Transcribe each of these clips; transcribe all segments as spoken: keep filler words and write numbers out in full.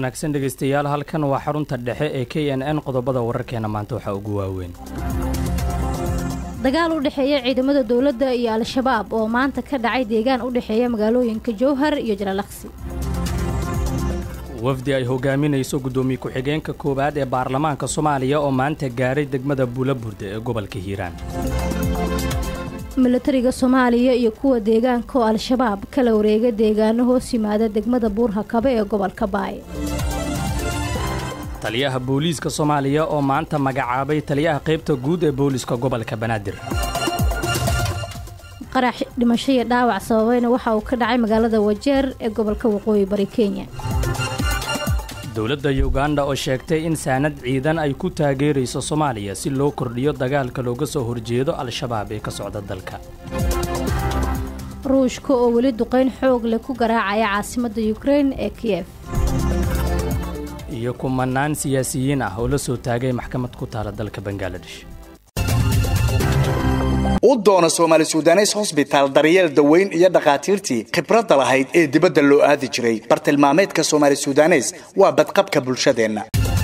wanaagsan dhegeystayaal halkan waa xarunta dhexe ee K N N qodobada wararkeena maanta waxa ugu waaweyn. dagaal u dhaxeeya ciidamada dawladda iyo al-shabaab oo maanta ka dhacay deegaan u dhaxeeya magaalooyinka Jowhar iyo Jalalaqsi. wafdi ay hogaaminayso gudoomiye ku-xigeenka koobaad ee baarlamaanka Soomaaliya oo maanta gaaray degmada Buulaburde ee gobolka Hiiraan. militariga Soomaaliya iyo kuwa deegaanka oo al-shabaab kala wareega deegaano hoos yimaada degmada Buurhakabe ee gobolka Baay. taliyaha booliiska Soomaaliya oo maanta magacaabay taliyaha qaybta guud ee booliiska gobolka Banaadir. qarax dhimasho iyo dhaawac sababayna waxa uu ka dhacay magaalada Wajeer ee gobolka Waqooyi Bari Kenya. dowladda Uganda oo sheegtay in saanad ciidan ay ku taageerayso Soomaaliya si loo kordhiyo dagaalka looga soo horjeedo al-shabaab ee ka socda dalka. ruushka oo weli duqeyn xoog leh ku garaacaya caasimadda Ukraine ee Kiev. iyo kumanaan siyaasiyiin ah oo la soo taagay maxkamad ku taala dalka Bangladesh. u doona Soomaali Suudaneys Hospital daryeel daweyn iyo dhaqaatiirtii khibradda lahayd ee dibadda loo aadi jiray bartilmaameedka Soomaali Suudaneys waa badqabka bulshadeena.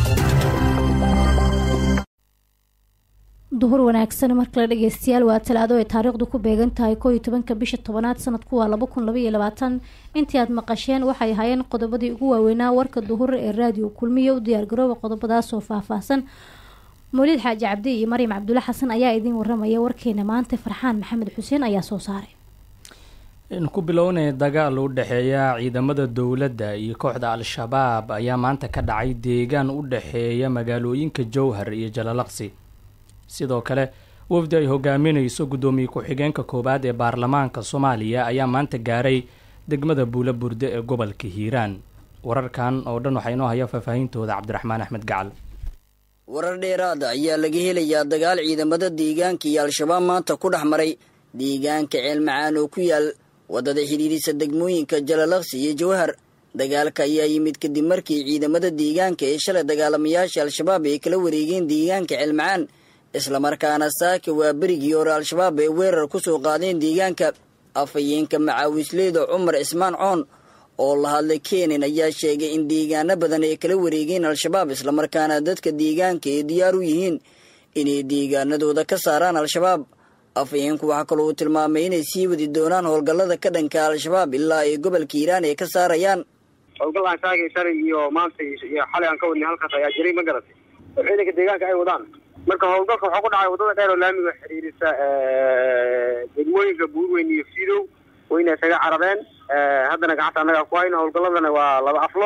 duhur wanaagsan markale dhageystayaal waa talaado ay taariikhdu ku beegan tahay koob iyo tobanka bisha tobanaad sanadku waa laba kun laba iyo labaatan intii aad maqasheen waxay hayeen qodobadii ugu waaweynaa warka duhur ee raadiyo kulmiye u diyaar garooba qodobadaas oo faahfaahsan. مولد حاج عبدي iyo Maryam Cabdulla Xasan ayaa idin waramaya warkeena maanta. Farxaan Maxamed Xuseen ayaa soo saaray. in ku bilownay dagaal u dhaxeeya ciidamada dawladda iyo kooxda al-shabaab ayaa maanta ka dhacay deegaan u dhaxeeya magaalooyinka Jowhar iyo Jalalaqsi. sidoo kale wafdi ay hogaaminayso gudoomiye ku-xigeenka koobaad ee baarlamaanka Soomaaliya ayaa maanta gaaray degmada Buulaburde ee gobolka Hiiraan. wararkan oo dhan waxa inoo haya faahfaahintooda Cabdiraxmaan Axmed Gacal. warar dheeraad ah ayaa laga helayaa dagaal ciidamada deegaanka iyo al-shabaab maanta ku dhex maray deegaanka Ceelmacaan oo ku yaal wadada xiriirisa degmooyinka Jalalaqsi iyo Jowhar. dagaalka ayaa yimid kadib markii ciidamada deegaanka ee shalay dagaalamayaasha al-shabaab ay kala wareegeen deegaanka Ceelmacaan isla markaana saaka waa berigii hore al-shabaab ay weerar ku soo qaadeen deegaanka. afayeenka macaawisleyda Cumar Ismaan Coon oo la hadlay Keenan ayaa sheegay in deegaano badan ay kala wareegeen al-shabaab isla markaana dadka deegaanka ay diyaar u yihiin inay deegaanadooda ka saaraan al-shabaab. afayeenku waxa kale uu tilmaamay inay sii wadi doonaan howlgallada ka dhanka al-shabaab ilaa ay gobolka Hiiraan ay ka saarayaan. howlgallaan saagay shalay iyo maanta iyo xalay aan ka wadnay halkaas ayaa jiray ma garatay ciidanka deegaanka ay wadaan. marka howlgalka wuxuu ku dhacay wadada dheer oo laamiga xiriirisa degmooyinka Buurweyn iyo Fiidow wayna isaga carabeen. haddana gacanta anaga ku hayno howlgalladana waa laba aflo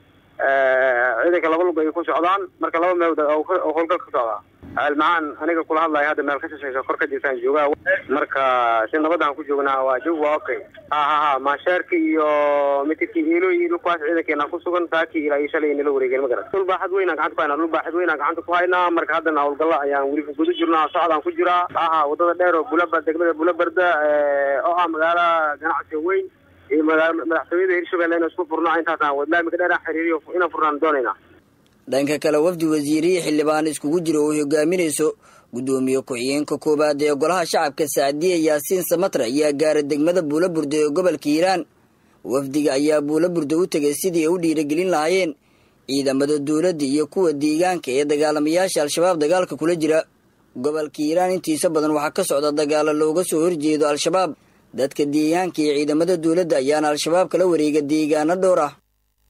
ciidanka laba lug ay ku socdaan marka laba meel oo howlgal ka socda. Ceelmacaan aniga kula hadlay hadda meel ka shaqeyso kor ka jirtaan joogaa marka si nabadaan ku joognaa waa joog waa okay. ha ha ha maasharka iyo mitirkii ilo iyo kuwaas ciidankeena ku sugan taaki ilaa ay shalay nala wareegeen ma garan. dhul baaxad weyn aan gacanta ku haynaa dhul baaxad weyn aan gacanta ku haynaa marka haddana howlgalla ayaan weli ku guda jirnaa socdaan ku jiraa. ha ha wadada dheer oo Buulaburde degmada Buulaburde oo ah magaalo ganacsi weyn iyo madaxtooyada Hirshabelle inay isku furno intaasaan wadlaamiga dheer xiriiriyo inaan furnaan doonayna. dhanka kale wafdi wasiiriye xildhibaan iskugu jiro oo hogaaminayso gudoomiye ku-xigeenka koobaad ee golaha shacabka Saadiye Yaasiin Samatra ayaa gaaray degmada Buulaburde ee gobolka Hiiraan. wafdiga ayaa Buulaburde u tagay sidii ay u dhiirigelin lahaayeen ciidamada dawladda iyo kuwa deegaanka ee dagaalamayaasha al-shabaab dagaalka kula jira. gobolka Hiiraan intiisa badan waxaa ka socda dagaalo looga soo horjeedo al-shabaab. dadka deegaanka iyo ciidamada dawladda ayaana al-shabaab kala wareega deegaano dhowr ah.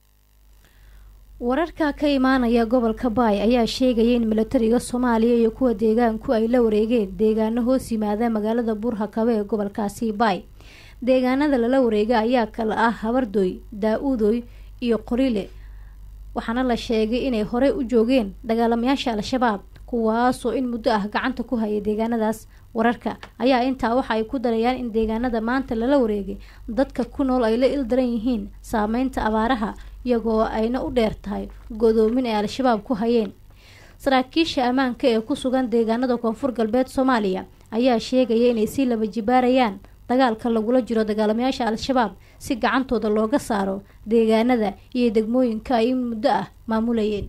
wararka ka imaanaya gobolka Baay ayaa sheegaya in militariga Soomaaliya iyo kuwa deegaanku ay la wareegeen deegaano hoos yimaada magaalada Buurhakabe ee gobolkaasi Baay. deegaanada lala wareega ayaa kala ah Habardoy, Daa'uudoy iyo Qorile waxaana la sheegay inay hore u joogeen dagaalamayaasha al-shabaab kuwaasoo in muddo ah gacanta ku hayay deegaanadaas. wararka ayaa intaa waxa ay ku darayaan in deegaanada maanta lala wareegay dadka ku nool ay la ildaran yihiin saameynta abaaraha iyagoo ayna u dheer tahay godoomin ay al-shabaab ku hayeen. saraakiisha ammaanka ee ku sugan deegaanada koonfur galbeed Soomaaliya ayaa sheegaya inay si laba jibaarayaan dagaalka lagula jiro dagaalamayaasha al-shabaab si gacantooda looga saaro deegaanada iyo degmooyinka ay muddo ah maamulayeen.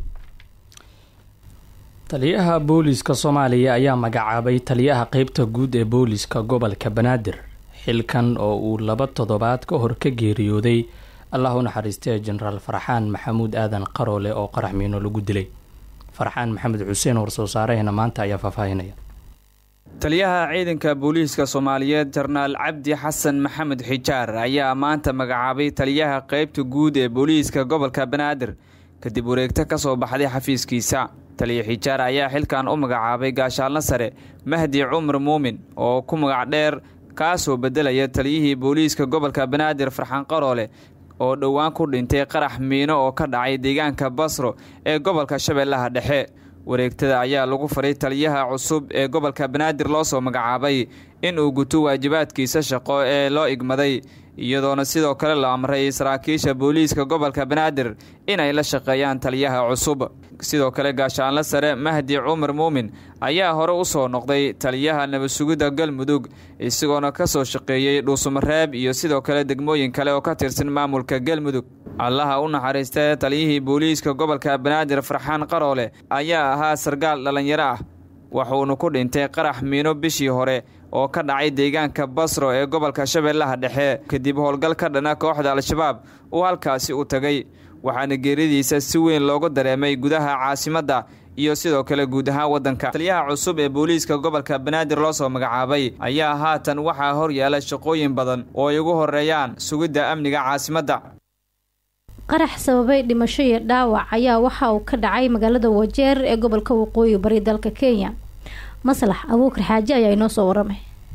taliyaha booliiska Soomaaliya ayaa magacaabay taliyaha qaybta guud ee booliiska gobolka Banaadir. xilkan oo uu laba toddobaad ka hor ka geeriyooday allah u naxariistay jenaraal farxaan maxamuud aadan qaroole oo qarax miino lagu dilay. farxaan maxamed xuseen warsoo saarahayna maanta ayaa faahfaahinaya. taliyaha ciidanka booliiska Soomaaliyeed Jenaraal Cabdi Xasan Maxamed Xijaar ayaa maanta magacaabay taliyaha qaybta guud ee booliiska gobolka Banaadir kadib wareegto ka soo baxday xafiiskiisa. taliya Xijaar ayaa xilkan u magacaabay gaashaanle sare Mahdi Cumar Muumin oo ku magac dheer kaasoo bedelaya taliyihii booliiska gobolka Banaadir Farxaan Qaroole oo dhowaan ku dhintay qarax miino oo ka dhacay deegaanka Basro ee gobolka Shabeellaha Dhexe. wareegtada ayaa lagu faray taliyaha cusub ee gobolka Banaadir loo soo magacaabay in uu guto waajibaadkiisa shaqo ee loo igmaday iyadoona sidoo kale la amray saraakiisha booliiska gobolka Banaadir inay la shaqeeyaan taliyaha cusub. sidoo kale gaashaanle sare Mahdi Cumar Muumin ayaa hore u soo noqday taliyaha nabad sugidda Galmudug isagoona ka soo shaqeeyay Dhuusamareeb iyo sidoo kale degmooyin kale oo ka tirsan maamulka Galmudug. allaha u naxariistay taliyihii booliiska gobolka Banaadir Farxaan Qaroole ayaa ahaa sargaal dhalinyaro ah wuxuuna ku dhintay qarax miino bishii hore oo ka dhacay deegaanka Basro ee gobolka Shabeellaha Dhexe kadib howlgal ka dhana kooxda Al-Shabaab oo halkaasi u tagay. waxaana geeridiisa si weyn looga dareemay gudaha caasimadda iyo sidoo kale guud ahaan wadanka. taliyaha cusub ee booliiska gobolka Banaadir loo soo magacaabay ayaa haatan waxaa hor yaala shaqooyin badan oo ay ugu horeeyaan sugidda amniga caasimadda. qarax sababay dhimasho iyo dhaawac ayaa waxa uu ka dhacay magaalada Wajeer ee gobolka Waqooyi Bari dalka Kenya. maslax Abuukar Xaaji ayaa inoo soo waramay.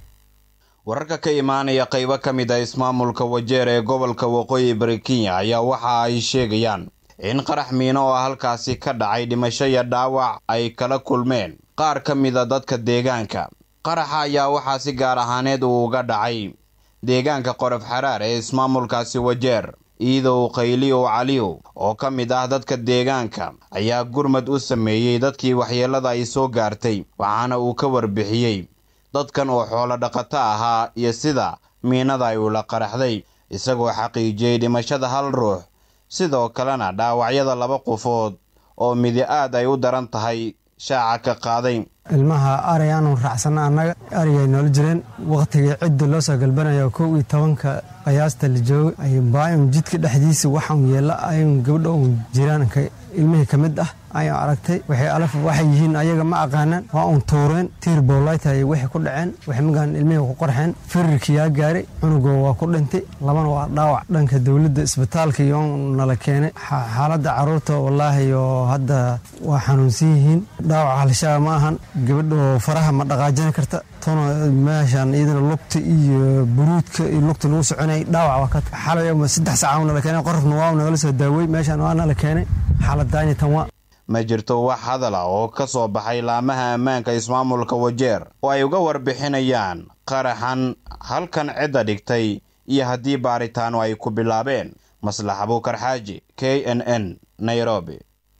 wararka ka imaanaya qaybo ka mid ah ismaamulka Wajeer ee gobolka Waqooyi Bari Kenya ayaa waxa ay sheegayaan in qarax miino oo halkaasi ka dhacay dhimasho iyo dhaawac ay kala kulmeen qaar ka mid ah dadka deegaanka. qaraxa ayaa waxa si gaar ahaaneed uu uga dhacay deegaanka Qorof Xaraar ee ismaamulkaasi Wajeer. iidow qayliyo caliyo oo ka mid ah dadka deegaanka ayaa gurmad u sameeyay dadkii waxyeelada ay soo gaartay waxaana uu ka warbixiyay dadkan oo xoolo dhaqato ahaa iyo sida miinada ay ula qaraxday isagoo xaqiijiyay dhimashada hal ruux sidoo kalena dhaawacyada laba qofood oo midi aad ay u daran tahay shaaca ka qaaday. ilmaha arayaan raacsanaa annaga ariyay nool jireen waqtiga cidda loo soo galbanayo kow iyo tobanka qiyaasta la joogo ay baayum jidka dhexdiisa waxaan yeela ay gabdho jiraan ka ilmihii kamid ah ay aragtay waxay alaf waxay yihiin ayaga ma aqaanaan waa un tooreen tiir bowlayta ay wixii ku dhaceen waxay magan ilmihii ku qorxeen firirkii yaa gaaray cunugo waa ku dhintay labana waa dhaawac dhanka dawladda isbitaalka iyo nala keenay. xaaladda caruurta wallaahi oo hadda waa xanuunsan yihiin dhaawac halshaa ma ahan gabadho faraha ma dhaqaajin karta toona meeshan idin lugta iyo buruudka iyo lugta lagu soconay dhaawac waa ka xalay ma saddex saac nala keenay qorfna waa nala soo daaway meeshan waa nala keenay xaaladdaani tan waa ma jirto wax hadal ah oo ka soo baxay laamaha ammaanka ismaamulka Wajeer oo ay uga warbixinayaan qaraxan halkan cidda dhigtay iyo haddii baaritaan ay ku bilaabeen. maslax Abuukar Xaaji K N N Nairobi.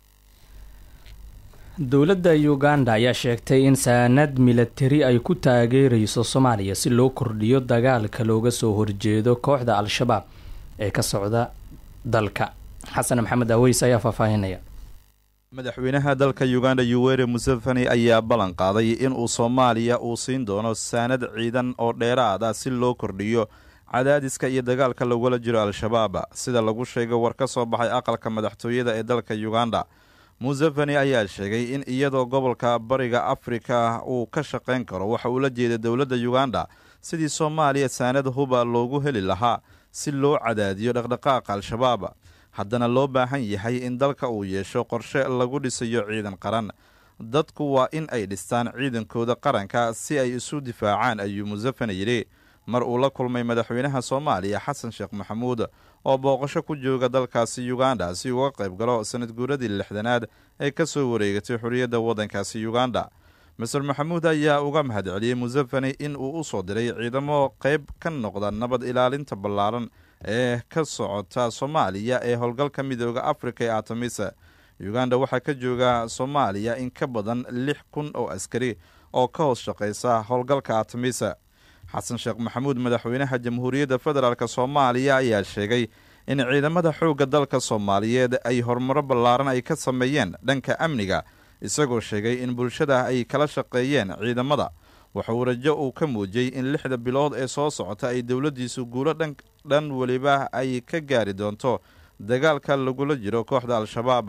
dowladda Uganda ayaa sheegtay in saanad military ay ku taageerayso Soomaaliya si loo kordhiyo dagaalka looga soo horjeedo kooxda Al-Shabaab ee ka socda dalka. xasan maxamed aweys ayaa faahfaahinaya. madaxweynaha dalka Uganda Yoweri Museveni ayaa ballan qaaday in uu Soomaaliya uu siin doono saanad ciidan oo dheeraad ah si loo kordhiyo cadaadiska iyo dagaalka lagula jiro Al-Shabaab sida lagu sheegay war ka soo baxay aqalka madaxtooyada ee dalka Uganda. Museveni ayaa sheegay in iyadoo gobolka Bariga Afrika uu ka shaqeyn karo waxa uu la jeeday dowladda Uganda sidii Soomaaliya saanad huba loogu heli lahaa si loo cadaadiyo dhaqdhaqaaqa Al-Shabaab. haddana loo baahan yahay in dalka uu yeesho qorshe lagu dhisayo ciidan qaran. dadku waa in ay dhistaan ciidankooda qaranka si ay isu difaacaan ayuu Museveni yidhi mar uu la kulmay madaxweynaha Soomaaliya Xasan Sheekh Maxamuud oo booqasho ku jooga dalkaasi Uganda si uga qayb galo sanad guuradii lixdanaad ee ka soo wareegatay xuriyadda waddankaasi Uganda. Mister Maxamuud ayaa uga mahadceliyay Museveni in uu u soo diray ciidamo qayb ka noqda nabad ilaalinta ballaaran ee ka socota Soomaaliya ee howlgalka midooda Afrika ee Atamisa. Uganda waxaa ka jooga Soomaaliya in ka badan lix kun oo askari oo ka hoos shaqeysa howlgalka Atamisa. Xasan Sheekh Maxamuud madaxweynaha Jamhuuriyadda Federaalka Soomaaliya ayaa sheegay in ciidamada xoogga dalka Soomaaliyeed ay horumaro ballaaran ay ka sameeyeen dhanka amniga isagoo sheegay in bulshada ay kala shaqeeyeen ciidamada wuxuu rajo uu ka muujiyey in lixda bilood ee soo socota ay dowladdiisu guulo dhan dhan weliba ay ka gaari doonto dagaalka lagula jiro kooxda al-shabaab.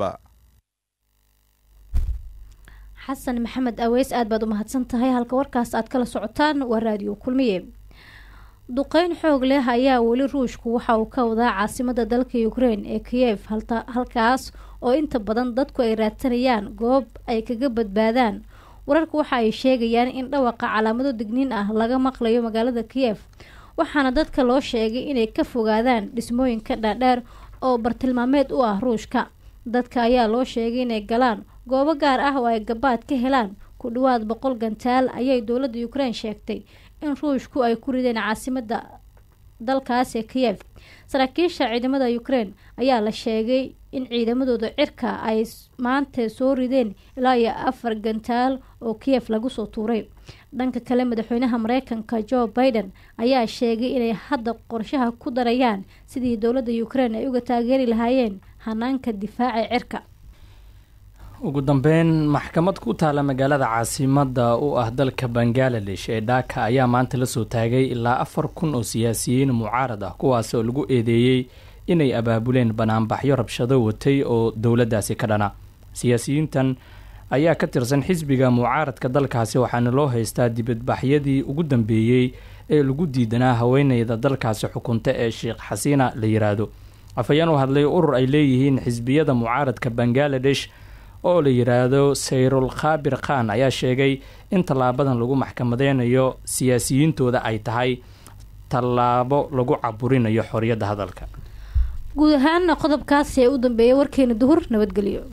xasan maxamed aweys aad baad u mahadsan tahay. halka warkaas aad kala socotaan waa raadiyo kulmiye. duqeyn xoog leh ayaa weli ruushku waxa uu ka wadaa caasimada dalka Ukraine ee Kiev, halkaas oo inta badan dadku ay raadsanayaan goob ay kaga badbaadaan. wararku waxa ay sheegayaan in dhawaqa calaamado digniin ah laga maqlayo magaalada Kiev, waxaana dadka loo sheegay inay ka fogaadaan dhismooyinka dhaadheer oo bartilmaameed u ah ruushka. dadka ayaa loo sheegay inay galaan goobo gaar ah oo ay gabaad ka helaan. ku dhawaad boqol gantaal ayay dowladda Ukraine sheegtay in ruushku ay ku rideen caasimada dalkaas ee Kiev. saraakiisha ciidamada Ukraine ayaa la sheegay in ciidamadooda cirka ay maanta soo rideen ilaa iyo afar gantaal oo Kiev lagu soo tuuray. dhanka kale madaxweynaha Mareykanka Joe Biden ayaa sheegay inay hadda qorshaha ku darayaan sidii dowladda Ukraine ay uga taageeri lahaayeen hanaanka difaaca cirka. ugu dambeyn maxkamad ku taala magaalada caasimada u ah dalka Bangladesh ee Dhaka ayaa maanta la soo taagay ilaa afar kun oo siyaasiyiin mucaarad ah kuwaas oo lagu eedeeyay inay abaabuleen banaanbaxyo rabshado watay oo dowladdaasi ka dhana. siyaasiyiintan ayaa ka tirsan xisbiga mucaaradka dalkaasi waxaana loo haystaa dibadbaxyadii ugu dambeeyey ee lagu diidanaa haweeneyda dalkaasi xukunta ee Sheikh Xasiina la yiraahdo. afayeen u hadlay urur ay leeyihiin xisbiyada mucaaradka Bangladesh oo la yiraahdo Sayrul Khabir Khan ayaa sheegay in tallaabadan lagu maxkamadeynayo siyaasiyiintooda ay tahay tallaabo lagu caburinayo xorriyadda hadalka. guud ahaan qodobkaasi ee u dambeeyay warkeena duhur nabadgelyo.